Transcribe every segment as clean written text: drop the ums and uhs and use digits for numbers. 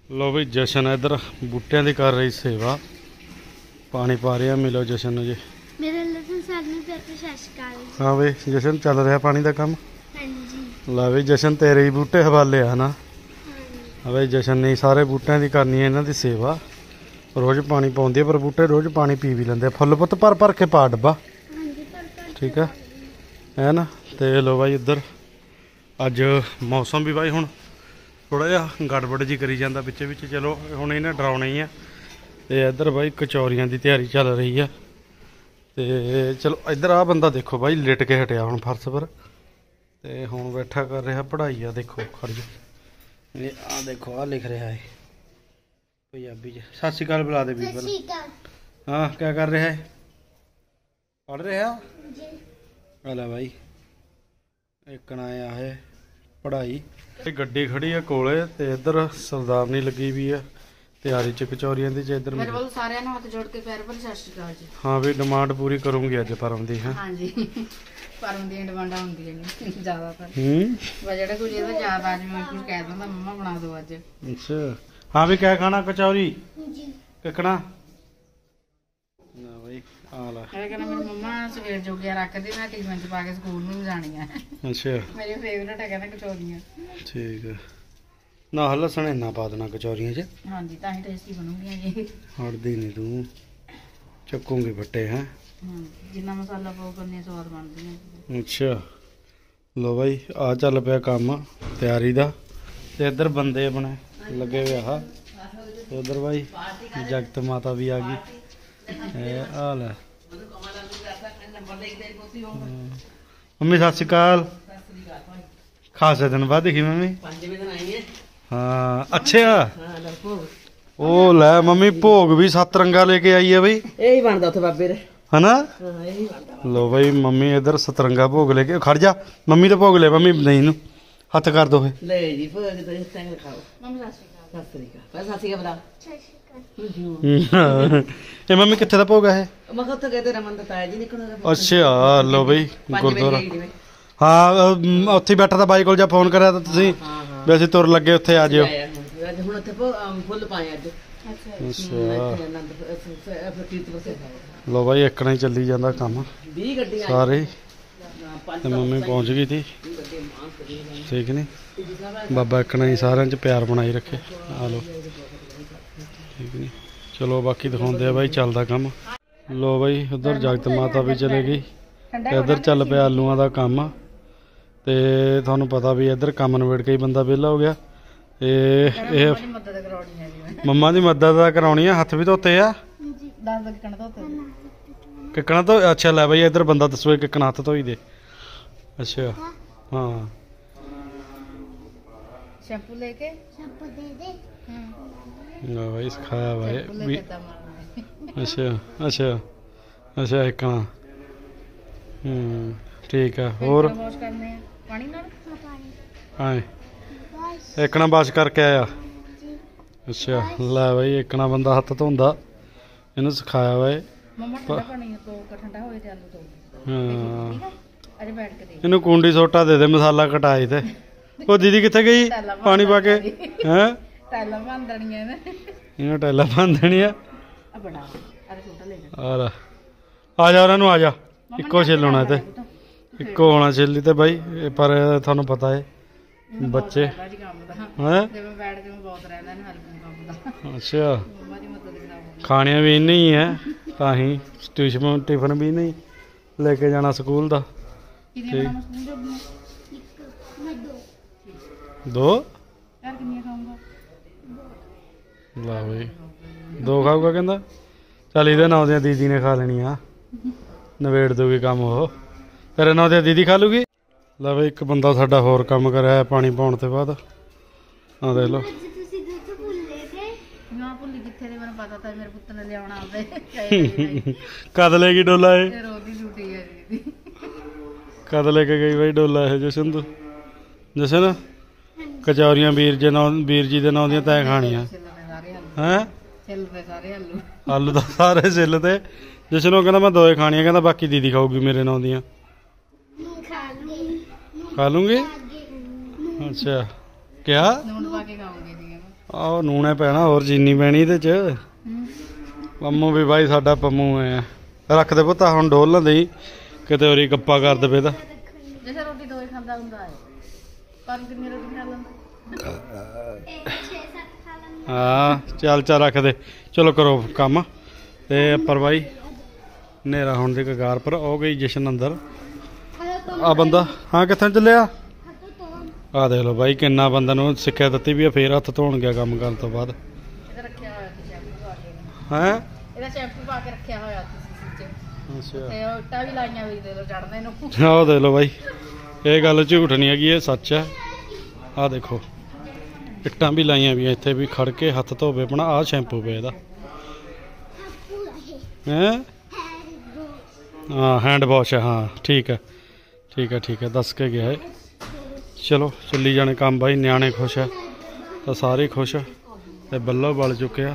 लो बई जशन इधर बूटियां दी कर रही सेवा, पानी पा रहे हैं। मिलो जशन जी। हाँ बई जशन चल रहा पानी का काम। ला बई जशन तेरे ही बूटे हवाले है ना। बई जशन ने सारे बूटियां दी करनी है इन्हां दी सेवा, रोज़ पानी पाउंदी है, पर बूटे रोज़ पानी पी भी लेंदे। फुल पुत भर भर के पा डब्बा, ठीक है ना। तो लो भाई इधर अज मौसम भी भाई हुण थोड़ा जिहा गड़बड़ जी करी जाता पिछे पिछे। चलो हुण इन्हें डराउना ही है। तो इधर भाई कचौरियां की तैयारी चल रही है। तो चलो इधर आ बंदा देखो भाई लेट के हटिया हुण फर्श पर, तो हुण बैठा कर रहा पढ़ाई। आ देखो खड़ जा, आ देखो आ लिख रहा है पंजाबी च। सत श्री अकाल बुला दे भी पहले। हाँ क्या कर रहा है? पढ़ रहा है भाई। एक आया है पढ़ाई। गड्डी खड़ी है कोले, ते इधर सरदारनी लगी हुई है तैयारी च कचौरियां दी। इधर मेरे वालों सारिਆਂ ਨੂੰ हथ जोड़ के पैर पर सत श्री अकाल जी। हाँ भी डिमांड पूरी करूंगी अज परम दी। हाँ जी परम दी डिमांडा होंदी है ज्यादातर। वा जेड़ा कोई ਇਹਦਾ ਜ਼ਿਆਦਾ ਅੱਜ मैं कुछ कह ਦਿੰਦਾ मम्मा बना दो आज। अच्छा हाँ भी क्या खाना? कचौरी जी ककड़ा ना भाई। आ ला ਇਹ ਕਹਿੰਦਾ ਮੇਰੀ ਮੰਮਾ ਸਵੇਰ ਜੋਗਿਆ ਰੱਖਦੀ, ਮੈਂ ਟਿਫਨ ਚ ਪਾ ਕੇ ਸਕੂਲ ਨੂੰ ਜਾਣੀ ਹੈ। ਅੱਛਾ ਮੇਰੀ ਫੇਵਰਟ ਹੈ ਕਹਿੰਦਾ ਕਚੌਰੀਆਂ। ਠੀਕ ਹੈ ਨਾ ਲਸਣ ਇੰਨਾ ਪਾ ਦੇਣਾ ਕਚੌਰੀਆਂ 'ਚ। ਹਾਂਜੀ ਤਾਂ ਹੀ ਟੇਸਟੀ ਬਣੂਗੀਆਂ ਜੀ। ਹਟਦੀ ਨਹੀਂ ਤੂੰ, ਚੱਕੂਗੀ ਫੱਟੇ। ਹੈ ਜਿੰਨਾ ਮਸਾਲਾ ਪਾਓ ਕਰਨੇ ਸਵਾਦ ਬਣਦੀਆਂ। ਅੱਛਾ ਲੋ ਬਾਈ ਆ ਚੱਲ ਪਿਆ ਕੰਮ ਤਿਆਰੀ ਦਾ। ਤੇ ਇੱਧਰ ਬੰਦੇ ਆਪਣੇ ਲੱਗੇ ਹੋਏ ਆ। ਉਧਰ ਬਾਈ ਜਗਤ ਮਾਤਾ ਵੀ ਆ गई। आ ले मम्मी सत श्री अकाल। खासे दिन बाद देखी मम्मी। हाँ अच्छे ओ लै मम्मी भोग भी 7 रंगा लेके आई है भाई। यही बनदा उथे बाबे दे है ना। लो भाई मम्मी इधर 7 भोग लेके खड़ जा। मम्मी तो भोग ले, मम्मी नहीं नू हथ कर दो। ले जी भोग तो इस टाइम खाओ। मम्मी सत श्री अकाल। सत श्री अकाल ਇਹ ਮੰਮੀ ਕਿੱਥੇ ਦਾ ਭੋਗ ਹੈ? ਮੈਂ ਉੱਥੇ ਗਏ ਤੇ ਰਮਨ ਦਾ ਤਾਇਆ ਜੀ ਨਿਕਲਦਾ। ਅੱਛਾ ਲੋ ਬਈ ਗੁਰਦੁਆਰਾ। ਹਾਂ ਉੱਥੇ ਬੈਠਾ ਤਾਂ ਬਾਈ ਕੋਲ ਜਾ ਫੋਨ ਕਰਿਆ ਤਾਂ ਤੁਸੀਂ ਵੀ ਅਸੀਂ ਤੁਰ ਲੱਗੇ ਉੱਥੇ ਆ ਜਿਓ। ਹੁਣ ਉੱਥੇ ਫੁੱਲ ਪਾਏ ਅੱਜ। ਅੱਛਾ ਲੋ ਬਾਈ ਇੱਕਣਾ ਹੀ ਚੱਲੀ ਜਾਂਦਾ ਕੰਮ 20 ਗੱਡੀਆਂ ਸਾਰੇ। ਤੇ ਮੰਮੀ ਪਹੁੰਚ ਗਈ ਸੀ ਠੀਕ ਨਹੀਂ। ਬਾਬਾ ਇੱਕਣਾ ਹੀ ਸਾਰਿਆਂ 'ਚ ਪਿਆਰ ਬਣਾਈ ਰੱਖੇ। ਆ ਲੋ ठीक नहीं। चलो बाकी दिखाते हैं भाई चलता कम। लो भाई उधर जगत माता भी चले गई। इधर चल पे आलूआं दा कम। ते थानू पता भी इधर कम नवेड़ के ही बंदा वेला हो गया। मम्मा की मदद करानी है। हथ भी धोते आ किकना तो। अच्छा लै भाई इधर बंदा दसो किकना हथ धोई दे। अच्छा हाँ शैम्पू लेके भाई सिखाया भाई। अच्छा अच्छा अच्छा इकना ठीक है। और हाँ इकना बस करके आया। अच्छा लै भाई इकना बंदा हथ धोंदा इन्हू सिखाया भाई। इन्हू कुंडी सोटा दे दे मसाला कटाई थे। वो दीदी कित्थे गई पानी पा के? हैं टाइलां बन देनियां ने। इन्हां टाइलां बन देनियां। आ जा उन्हां नूं आ जा। इक्को छिल होना ते इक्को होना छिल्ली ते भाई। पर थानू पता है बच्चे हैं। अच्छा खाने भी इन्ने ही है तां ही टिफन भी नहीं लेके जाना स्कूल दा। दो ला भाई 2 खाऊगा कहता। चल इधर नौ दियां दीदी ने खा लेनी आ, नवेड़ दूगी काम। वो तेरे नौ दियां दीदी खा लूगी। ला भाई एक बंदा साडा होर काम कराया पानी पाउण ते बाद। आ देख लो कद लेगी डोला है? कद लेके गई भाई डोला है जशन। तू जशन कचौरियां वीर जी दे नौ दियां तैं खानियां हैं। आलू तो सारे सिल ते जशन वो कहना मैं 2 खानियां, कहना बाकी दीदी खाऊगी मेरे नौ दियां। खा लूंगी। अच्छा क्या ਆਹ ਨੂਣੇ ਪੈਣਾ ਹੋਰ ਚੀਨੀ ਪੈਣੀ ਇਹਦੇ ਚ। ਪੰਮੂ ਵੀ ਬਾਈ ਸਾਡਾ ਪੰਮੂ ਹੈ। ਰੱਖ ਦੇ ਪੁੱਤਾ ਹੁਣ ਡੋਲ ਨਾ ਦੇਈ ਕਿਤੇ ਹੋਰੀ ਗੱਪਾ ਕਰ ਦੇਵੇ ਤਾਂ। ਜਿਵੇਂ ਰੋਟੀ ਦੋਏ ਖਾਂਦਾ ਹੁੰਦਾ ਹੈ ਪਰ ਕਿੰਨੀ ਰੋਟੀ ਖਾ ਲੈਂਦਾ। ਹਾਂ ਚੱਲ ਰੱਖ ਦੇ। ਚਲੋ ਕਰੋ ਕੰਮ। ਤੇ ਉੱਪਰ ਬਾਈ ਹਨੇਰਾ ਹੋਣ ਦੀ ਕਗਾਰ ਪਰ ਹੋ ਗਈ ਜਸ਼ਨ ਅੰਦਰ। ਆ ਬੰਦਾ ਹਾਂ ਕਿੱਥੇ ਚੱਲਿਆ? ਆ ਦੇਖ ਲਓ ਬਾਈ ਕਿੰਨਾ ਬੰਦਾ ਨੂੰ ਸਿੱਖਿਆ ਦਿੱਤੀ ਵੀ ਫੇਰ ਹੱਥ ਧੋਣ ਗਿਆ ਕੰਮ ਕਰਨ ਤੋਂ ਬਾਅਦ। ਇਹਦਾ ਰੱਖਿਆ ਹੋਇਆ ਸੀ ਸ਼ੈਂਪੂ ਪਾ ਕੇ। ਹੈਂ? ਇਹਦਾ ਸ਼ੈਂਪੂ ਪਾ ਕੇ ਰੱਖਿਆ ਹੋਇਆ ਸੀ ਸੀਸੇ 'ਚ। ਅੱਛਾ ਤੇ ਉਹ ਇੱਟਾਂ ਵੀ ਲਾਈਆਂ ਵੀ ਦੇ ਲੋ ਚੜਨੇ ਨੂੰ। ਆਹ ਦੇਖ ਲਓ ਬਾਈ ਇਹ ਗੱਲ ਝੂਠ ਨਹੀਂ ਹੈਗੀ ਇਹ ਸੱਚ ਹੈ। ਆਹ ਦੇਖੋ ਇੱਟਾਂ ਵੀ ਲਾਈਆਂ ਵੀ ਇੱਥੇ ਵੀ ਖੜ ਕੇ ਹੱਥ ਧੋਵੇ ਆਪਣਾ। ਆਹ ਸ਼ੈਂਪੂ ਪਿਆ ਇਹਦਾ ਹੈਂ? ਹਾਂ ਹੈਂਡ ਵਾਸ਼ ਹੈ। ਹਾਂ ਠੀਕ ਹੈ ਦੱਸ ਕੇ ਗਿਆ ਹੈ। ਚਲੋ ਚੱਲੀ ਜਾਣੇ ਕੰਮ ਬਾਈ। ਨਿਆਣੇ ਖੁਸ਼ ਹੈ ਤਾਂ ਸਾਰੇ ਖੁਸ਼ ਤੇ ਬੱਲੋ ਬਲ ਚੁੱਕਿਆ।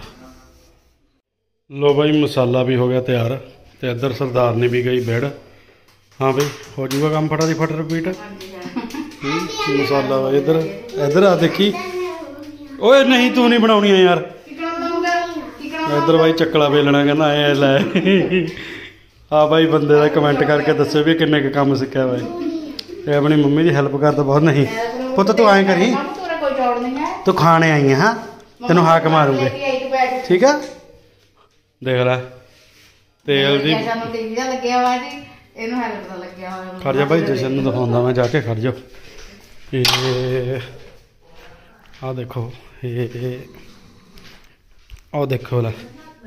ਲੋ ਬਾਈ ਮਸਾਲਾ ਵੀ ਹੋ ਗਿਆ ਤਿਆਰ ਤੇ ਇੱਧਰ ਸਰਦਾਰਨੀ ਵੀ ਗਈ ਬੈਡ। ਹਾਂ ਬਈ ਹੋ ਜੂਗਾ ਕੰਮ ਫਟਾ ਦੀ ਫਟ ਰਿਪੀਟ। ਮਸਾਲਾ ਵਾ ਇੱਧਰ ਆ ਦੇਖੀ। ਓਏ ਨਹੀਂ ਤੂੰ ਨਹੀਂ ਬਣਾਉਣੀਆਂ ਯਾਰ। ਇੱਧਰ ਬਾਈ ਚੱਕਲਾ ਵੇਲਣਾ ਕਹਿੰਦਾ ਐ ਲੈ। ਆ ਬਾਈ ਬੰਦੇ ਦਾ ਕਮੈਂਟ ਕਰਕੇ ਦੱਸੋ ਵੀ ਕਿੰਨੇ ਕੁ ਕੰਮ ਸਿੱਖਿਆ ਬਾਈ। ਇਹ ਆਪਣੀ ਮੰਮੀ ਦੀ ਹੈਲਪ ਕਰਦਾ ਬਹੁਤ। ਨਹੀਂ ਪੁੱਤ ਤੂੰ ਐਂ ਕਰੀ ਤੂੰ ਖਾਣੇ ਆਈ ਹਾਂ ਤੈਨੂੰ ਹਾਕ ਮਾਰੂਗੇ ਠੀਕ ਆ। ਦੇਖ ਲੈ ਤੇਲ ਦੀ ਖੜ ਜਾ ਬਾਈ ਜਸ਼ਨ ਨੂੰ ਦਿਖਾਉਂਦਾ ਮੈਂ ਜਾ ਕੇ। ਖੜ ਜਾ ਇਹ ਆਹ ਦੇਖੋ ਇਹ ਆਹ ਦੇਖੋ ਲੈ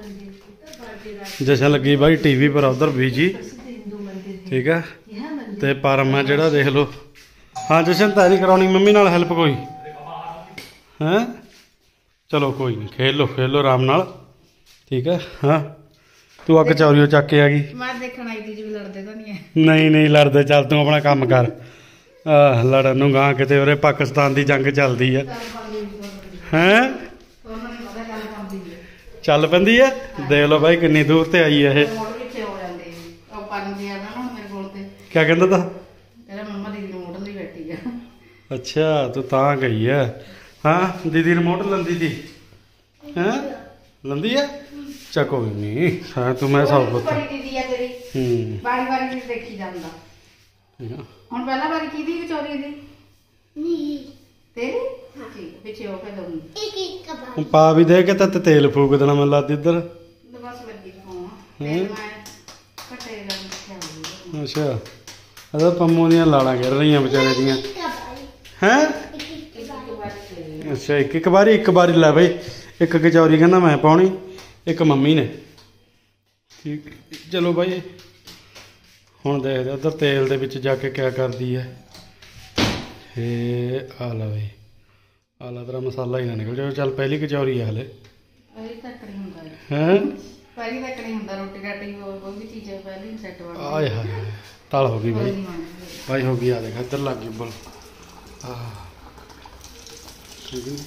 ਜਸ਼ਨ ਲੱਗੀ ਬਾਈ ਟੀਵੀ ਪਰ ਉਧਰ ਬੀਜੀ ਠੀਕ ਆ। ਤੇ ਪਰਮ ਆ ਜਿਹੜਾ ਦੇਖ ਲਓ। ਹਾਂ ਜਸ਼ਨ ਤਾਰੀ ਕਰਾਉਣੀ ਮੰਮੀ ਨਾਲ ਹੈਲਪ ਕੋਈ ਹੈਂ? ਚਲੋ ਕੋਈ ਨਹੀਂ ਖੇਲ ਲਓ ਆਰਾਮ ਨਾਲ ਠੀਕ ਹੈ। ਹਾਂ ਤੂੰ ਆ ਕਚੌਰੀਓ ਚੱਕ ਕੇ ਆ ਗਈ। ਮੈਂ ਦੇਖਣ ਆਈ ਸੀ ਜੀ ਲੜਦੇ ਤਾਂ ਨਹੀਂ ਨਹੀਂ ਲੜਦੇ। ਚੱਲ ਤੂੰ ਆਪਣਾ ਕੰਮ ਕਰ। ਲੜਨ ਨੂੰ ਗਾਂ ਕਿਤੇ ਉਰੇ ਪਾਕਿਸਤਾਨ ਦੀ ਜੰਗ ਚੱਲਦੀ ਹੈ ਹੈਂ? ਚੱਲ ਪੈਂਦੀ ਹੈ। ਦੇਖ ਲਓ ਬਾਈ ਕਿੰਨੀ ਦੂਰ ਤੇ ਆਈ ਹੈ ਇਹ। ਕਿਆ ਕਹਿੰਦਾ ਤਾ? ਅੱਛਾ ਤੂੰ ਤਾਂ ਗਈ ਹੈ। ਹਾਂ ਦੀਦੀ ਰਿਮੋਟ ਲੰਦੀ ਤੀ ਹੈਂ? ਲੰਦੀ ਹੈ ਚੱਲ ਕੋਈ ਨਹੀਂ। ਹਾਂ ਤੂੰ ਮੈਂ ਸਭ ਪੁੱਤ ਦੇਖੀ ਜਾਂਦਾ। ਹੁਣ ਪਹਿਲਾਂ ਵਾਰੀ ਕਿਹਦੀ ਕਚੌਰੀ ਦੀ? ਤੇਰੀ ਪਿੱਛੇ ਹੋ ਕੇ ਦਊਂਗੀ। ਪਾ ਵੀ ਦੇ ਕੇ ਤਾਂ ਤੇਲ ਫੂਕ ਦੇਣਾ ਮੈਨੂੰ ਲੱਗਦਾ ਇੱਧਰ। ਅੱਛਾ ਇਹਦਾ ਪੰਮੂ ਦੀਆਂ ਲਾਲਾਂ ਗਿਰ ਰਹੀਆਂ ਵਿਚਾਰੇ ਦੀਆਂ ਹੈਂ? ਅੱਛਾ ਇੱਕ ਵਾਰੀ ਲੈ ਬਈ। ਇੱਕ ਕਚੌਰੀ ਕਹਿੰਦਾ ਮੈਂ ਪਾਉਣੀ ਇੱਕ ਮੰਮੀ ਨੇ ਠੀਕ। ਚਲੋ ਬਾਈ ਹੁਣ ਦੇਖਦੇ ਉੱਧਰ ਤੇਲ ਦੇ ਵਿੱਚ ਜਾ ਕੇ ਕਿਆ ਕਰਦੀ ਹੈ ਇਹ। ਆ ਲਾ ਬਈ ਆ ਲਾ ਤੇਰਾ ਮਸਾਲਾ ਹੀ ਨਾ ਨਿਕਲ ਜਾਵੇ। ਚੱਲ ਪਹਿਲੀ ਕਚੌਰੀ ਆ ਹਲੇ ਹੈਂ? ਆਏ ਹਾਏ ਤਲ ਹੋ ਗਈ ਬਾਈ ਹੋ ਗਈ। ਆ ਦੇਖ ਇੱਧਰ ਲੱਗ ਗਈ ਉੱਬਲ। ਠੀਕ ਹੈ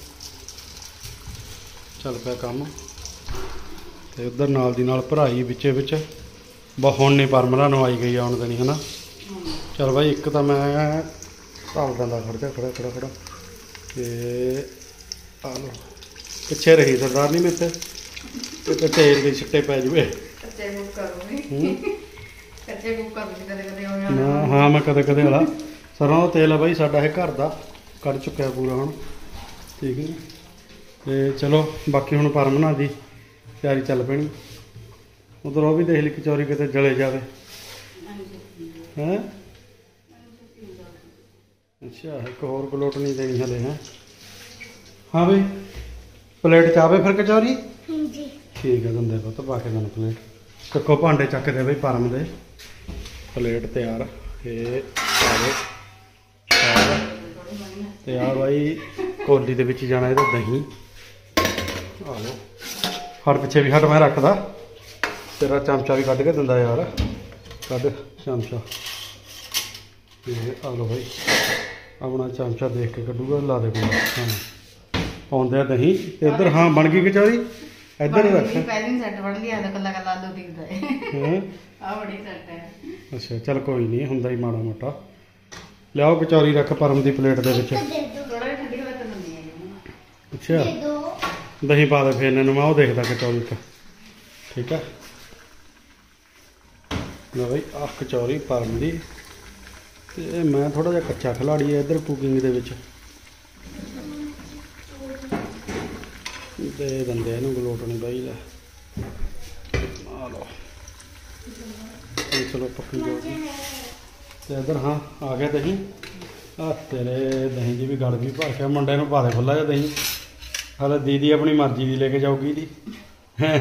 ਚੱਲ ਪਿਆ ਕੰਮ। ਤੇ ਉੱਧਰ ਨਾਲ ਦੀ ਨਾਲ ਭਰਾਈ ਵਿੱਚ ਹੁਣ ਨਹੀਂ ਪਰਮਰਾ ਨੂੰ ਆਈ ਗਈ ਆਉਣ ਦੇਣੀ ਹੈ ਨਾ। ਚਲ ਬਾਈ ਇੱਕ ਤਾਂ ਮੈਂ ਧਾਲ ਦਿੰਦਾ ਖੜਾ ਤੇ ਆ ਲਓ ਪਿੱਛੇ ਰਹੀ ਸਰਦਾਰਨੀ ਮੇਰੇ ਤੇ ਤੇਲ ਦੇ ਛਿੱਟੇ ਪੈ ਜੂਏ। ਹਾਂ ਮੈਂ ਕਦੇ ਵਾਲਾ ਸਰੋਂ ਦਾ ਤੇਲ ਆ ਬਾਈ ਸਾਡਾ ਇਹ ਘਰ ਦਾ ਕੱਢ ਚੁੱਕਿਆ ਪੂਰਾ ਹੁਣ ਠੀਕ ਹੈ। ਤੇ ਚਲੋ ਬਾਕੀ ਹੁਣ ਪਰਮਨਾ ਦੀ ਤਿਆਰੀ ਚੱਲ ਪੈਣੀ। ਉਧਰ ਉਹ ਵੀ ਦੇਖ ਲਈ ਕਚੌਰੀ ਕਿਤੇ ਜਲੇ ਜਾਵੇ ਹੈਂ? ਅੱਛਾ ਇੱਕ ਹੋਰ ਪਲੇਟ ਨਹੀਂ ਦੇਣੀ ਹਲੇ ਹੈ? ਹਾਂ ਬਈ ਪਲੇਟ 'ਚ ਆਵੇ ਫਿਰ ਕਚੌਰੀ ਠੀਕ ਹੈ ਦਿੰਦੇ ਪੁੱਤ ਪਾ ਕੇ ਤੈਨੂੰ ਪਲੇਟ। ਚੱਕੋ ਭਾਂਡੇ ਚੱਕਦੇ ਬਈ ਪਰਮ ਦੇ। ਪਲੇਟ ਤਿਆਰ ਇਹ ਤੇ ਆ ਬਾਈ ਕੋਲੀ ਦੇ ਵਿੱਚ ਜਾਣਾ ਇਹਦਾ ਦਹੀਂ। ਆ ਲਓ ਹਰ ਪਿੱਛੇ ਵੀ ਹਟ ਮੈਂ ਰੱਖਦਾ। ਤੇਰਾ ਚਮਚਾ ਵੀ ਕੱਢ ਕੇ ਦਿੰਦਾ ਯਾਰ। ਕੱਢ ਚਮਚਾ ਇਹ ਆ ਲਓ ਬਾਈ ਆਪਣਾ ਚਮਚਾ ਦੇਖ ਕੇ ਕੱਢੂਗਾ। ਲਾ ਦੇ ਕੋਲ ਹਾਂ ਪਾਉਂਦੇ ਆ ਦਹੀਂ ਤੇ ਇੱਧਰ ਹਾਂ ਬਣ ਗਈ ਕਚੌਰੀ। ਇੱਧਰ ਹੀ ਰੱਖ ਪਹਿਲੀ ਸੈੱਟ ਬਣ ਗਈ। ਆਦਾ ਕੱਲਾ ਆਲੂ ਦਿਖਦਾ ਹੈ ਆ ਬੜੀ ਸੈੱਟ ਹੈ। ਅੱਛਾ ਚੱਲ ਕੋਈ ਨਹੀਂ ਹੁੰਦਾ ਹੀ ਮਾੜਾ ਮੋਟਾ। ਲਿਆਓ ਕਚੌਰੀ ਰੱਖ ਪਰਮ ਦੀ ਪਲੇਟ ਦੇ ਵਿੱਚ। ਅੱਛਾ ਦਹੀਂ ਪਾ ਦੇ ਫੇਰਨੇ ਨੂੰ, ਮੈਂ ਉਹ ਦੇਖਦਾ ਕਚੌਰੀ ਇੱਕ। ਠੀਕ ਹੈ ਲਓ ਬਈ ਆਹ ਕਚੌਰੀ ਪਰਮ ਦੀ। ਤੇ ਮੈਂ ਥੋੜਾ ਜਿਹਾ ਕੱਚਾ ਖਿਲਾੜੀ ਹੈ ਇੱਧਰ ਕੁਕਿੰਗ ਦੇ ਵਿੱਚ, ਦੇ ਦਿੰਦੇ ਇਹਨੂੰ ਗਲੋਟ ਨਹੀਂ ਬਾਈ ਲੈ ਆ ਲਓ। ਚਲੋ ਪੱਕੀ ਜੋ ਤੇ ਇੱਧਰ ਹਾਂ ਆ ਗਿਆ ਦਹੀਂ। ਆ ਤੇਰੇ ਦਹੀਂ ਦੀ ਵੀ ਗਲ ਵੀ ਭਰ ਕੇ ਮੁੰਡੇ ਨੂੰ ਪਾ ਦੇ ਖੁੱਲਾ ਜਿਹਾ ਦਹੀਂ। ਹਾਲੇ ਦੀਦੀ ਆਪਣੀ ਮਰਜ਼ੀ ਦੀ ਲੈ ਕੇ ਜਾਊਗੀ ਦੀ। ਹਾਂ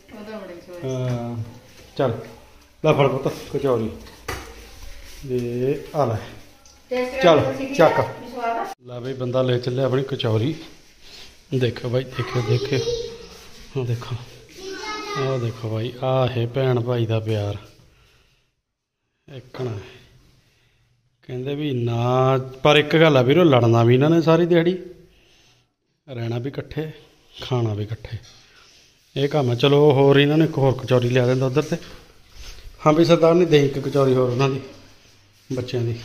ਚੱਲ ਲੈ ਫੜ ਪੁੱਤ ਕਚੌਰੀ ਤੇ ਆ ਲੈ ਚੱਲ ਚੱਕ। ਲੈ ਬਈ ਬੰਦਾ ਲੈ ਚੱਲਿਆ ਆਪਣੀ ਕਚੌਰੀ। ਦੇਖੋ ਬਾਈ ਦੇਖਿਓ ਦੇਖਿਓ ਹਾਂ ਦੇਖੋ ਆਹ ਦੇਖੋ ਬਾਈ ਆਹ ਹੈ ਭੈਣ ਭਾਈ ਦਾ ਪਿਆਰ। ਇੱਕ ਨਾ ਕਹਿੰਦੇ ਵੀ ਨਾ, ਪਰ ਇੱਕ ਗੱਲ ਆ ਵੀਰੋ, ਲੜਨਾ ਵੀ ਇਹਨਾਂ ਨੇ ਸਾਰੀ ਦਿਹਾੜੀ, ਰਹਿਣਾ ਵੀ ਇਕੱਠੇ, ਖਾਣਾ ਵੀ ਇਕੱਠੇ, ਇਹ ਕੰਮ ਹੈ। ਚਲੋ ਹੋਰ ਇਹਨਾਂ ਨੇ ਇੱਕ ਹੋਰ ਕਚੌਰੀ ਲਿਆ ਦਿੰਦਾ ਉੱਧਰ ਤੇ। ਹਾਂ ਵੀ ਸਰਦਾਰ ਨੇ ਦੇ ਇੱਕ ਕਚੌਰੀ ਹੋਰ ਉਹਨਾਂ ਦੀ ਬੱਚਿਆਂ ਦੀ,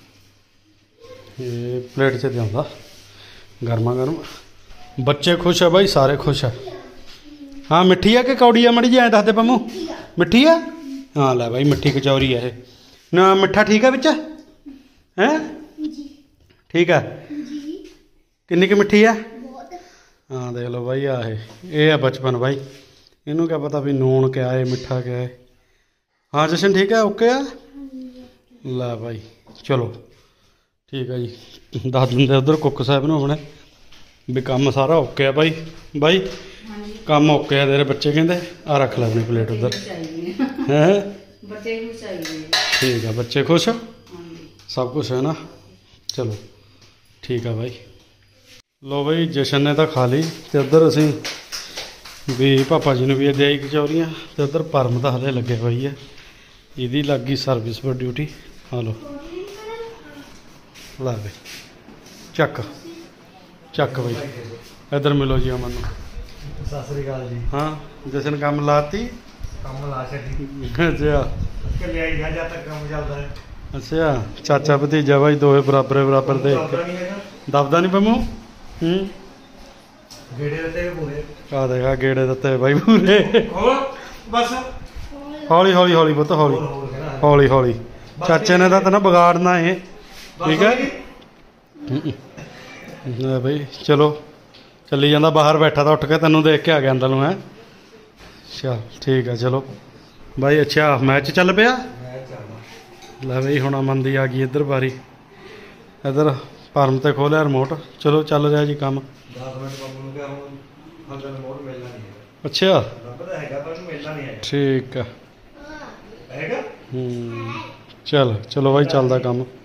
ਇਹ ਪਲੇਟ 'ਚ ਲਿਆਉਂਦਾ ਗਰਮਾ ਗਰਮ। ਬੱਚੇ ਖੁਸ਼ ਆ ਬਾਈ, ਸਾਰੇ ਖੁਸ਼ ਆ। ਹਾਂ ਮਿੱਠੀ ਆ ਕਿ ਕੌੜੀ ਆ ਮੜੀ ਜੀ ਐਂ ਦੱਸਦੇ ਪੰਮੂ? ਮਿੱਠੀ ਆ? ਹਾਂ ਲੈ ਬਾਈ ਮਿੱਠੀ ਕਚੌਰੀ ਆ ਇਹ ਨਾ। ਮਿੱਠਾ ਠੀਕ ਆ ਵਿੱਚ ਹੈਂ? ਠੀਕ ਆ ਕਿੰਨੀ ਕੁ ਮਿੱਠੀ ਆ? ਹਾਂ ਦੇਖ ਲਓ ਬਾਈ ਆ ਇਹ ਆ ਬਚਪਨ ਬਾਈ, ਇਹਨੂੰ ਕਿਆ ਪਤਾ ਵੀ ਨੂਣ ਕਿਆ ਹੈ ਮਿੱਠਾ ਕਿਆ ਹੈ। ਹਾਂ ਜਸ਼ਨ ਠੀਕ ਹੈ ਓਕੇ ਆ ਲੈ ਬਾਈ ਚਲੋ ਠੀਕ ਆ ਜੀ। ਦੱਸ ਦਿੰਦੇ ਉੱਧਰ ਕੁੱਕ ਸਾਹਿਬ ਨੂੰ ਆਪਣੇ ਵੀ ਕੰਮ ਸਾਰਾ ਓਕੇ ਆ ਬਾਈ। ਬਾਈ ਕੰਮ ਓਕੇ ਆ ਤੇਰੇ ਬੱਚੇ ਕਹਿੰਦੇ। ਆ ਰੱਖ ਲੈ ਆਪਣੀ ਪਲੇਟ ਉੱਧਰ ਹੈਂ? ਬੱਚੇ ਖੁਸ਼ ਚਾਹੀਦੇ ਠੀਕ ਆ ਬੱਚੇ ਖੁਸ਼ ਸਭ ਕੁਛ ਹੈ ਨਾ। ਚਲੋ ਠੀਕ ਆ ਬਾਈ। ਲੋ ਬਾਈ ਜਸ਼ਨ ਨੇ ਤਾਂ ਖਾ ਲਈ ਤੇ ਉੱਧਰ ਅਸੀਂ ਵੀ ਪਾਪਾ ਜੀ ਨੂੰ ਵੀ ਦੇ ਆਈ ਕਚੌਰੀਆਂ ਤੇ ਉੱਧਰ ਪਰਮ ਤਾਂ ਹਲੇ ਲੱਗੇ ਹੋਈ ਹੈ, ਇਹਦੀ ਲੱਗ ਗਈ ਸਰਵਿਸ ਪਰ ਡਿਊਟੀ। ਆ ਲੋ ਲੈ ਬਈ ਚੱਕ ਚੱਕ ਬਈ ਇੱਧਰ ਮਿਲੋ ਜੀ ਅਮਨ ਨੂੰ। ਸਤਿ ਸ੍ਰੀ ਅਕਾਲ ਜੀ। ਹਾਂ ਜਸ਼ਨ ਕੰਮ ਲਾਤੀ? ਕੰਮ ਲਾ ਛੱਡੀ ਅੱਛਾ ਕਿ ਲਿਆਈ ਜਾ ਜਦ ਤੱਕ ਕੰਮ ਚੱਲਦਾ ਹੈ। ਅੱਛਾ ਚਾਚਾ ਭਤੀਜਾ ਬਾਈ ਦੋਵੇਂ ਬਰਾਬਰ ਬਰਾਬਰ ਦੇਖ ਕੇ ਨਹੀਂ ਹੈਗਾ ਦਬਦਾ ਨਹੀਂ ਪੰਮੂ? ਗੇੜੇ ਦਿੱਤੇ ਪੂਰੇ। ਆ ਦੇਖਾ ਗੇੜੇ ਦਿੱਤੇ ਬਾਈ ਪੂਰੇ। ਹੋਰ ਬਸ ਹੌਲੀ ਹੌਲੀ ਹੌਲੀ ਪੁੱਤ ਹੌਲੀ ਹੌਲੀ ਹੌਲੀ। ਚਾਚੇ ਨੇ ਤਾਂ ਨਾ ਵਿਗਾੜਨਾ ਇਹ ਠੀਕ ਹੈ। ਲੈ ਬਈ ਚਲੋ ਚੱਲੀ ਜਾਂਦਾ, ਬਾਹਰ ਬੈਠਾ ਤਾਂ ਉੱਠ ਕੇ ਤੈਨੂੰ ਦੇਖ ਕੇ ਆ ਗਿਆ ਅੰਦਰ ਨੂੰ ਹੈ। ਅੱਛਾ ਠੀਕ ਹੈ ਚਲੋ ਬਾਈ। ਅੱਛਾ ਮੈਚ ਚੱਲ ਪਿਆ? ਲੈ ਬਈ ਹੁਣ ਅਮਨ ਦੀ ਆ ਗਈ ਇੱਧਰ ਵਾਰੀ। ਇੱਧਰ ਪਰਮ ਤੇ ਖੋਲਿਆ ਰਿਮੋਟ। ਚਲੋ ਚੱਲ ਰਿਹਾ ਜੀ ਕੰਮ। 10 ਮਿੰਟ ਬੰਬੂ ਨੂੰ ਕਿਹਾ ਹੁਣ ਹੰਦਰ ਰਿਮੋਟ ਮਿਲਣਾ ਨਹੀਂ ਹੈਗਾ। ਅੱਛਾ ਲੱਭਦਾ ਹੈਗਾ ਪਰ ਉਹਨੂੰ ਮਿਲਣਾ ਨਹੀਂ ਹੈਗਾ। ਠੀਕ ਆ ਹੈਗਾ ਚਲ ਚਲੋ ਬਾਈ ਚੱਲਦਾ ਕੰਮ।